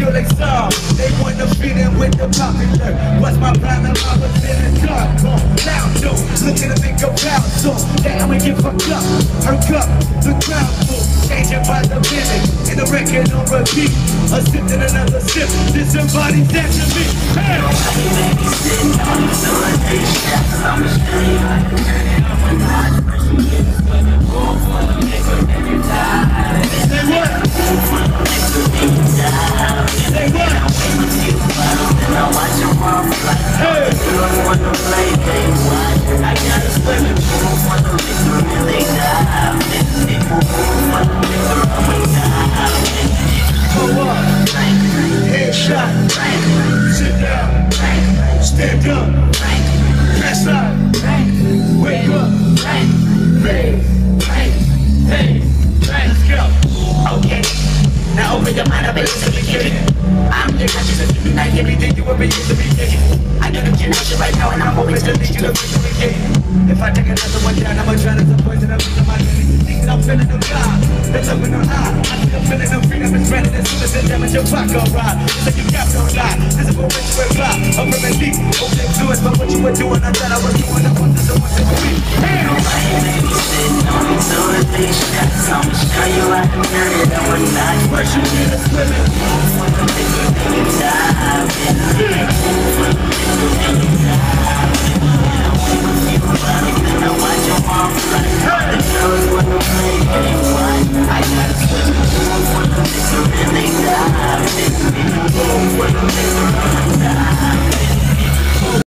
feel like some. They wanna fit in with the popular. What's my problem? I was in the dark. Loud though, looking to make a pound. So that I'ma get fucked up. Hurt up, the crowd full. Changing by the minute. And the record on repeat. A sip and another sip. This somebody said to me. Hey! Headshot, sit down, stand up, pass out, wake up, hey, let's go. Okay, now open your mind up and listen to me. I'm your conscious of you, not everything you ever used to be thinking. I know that you're not shit right now, and I'm always gonna need you to feel the kid. If I take another one down, I'ma try to poison up into my body. Thinking I'm feeling the vibe, the love in her eye. I think I'm feeling the freedom is ready as soon as the damage your rock gon' ride. It's like you got no lie, this is what makes you reply. I'm from the deep, open influence by what you were doing. I thought I was doing the one that's the one that we. Nobody made me sit on me, so the thing she got to tell me, show you I can turn it on one night. First you need a swimming. Move when the nigga dive in.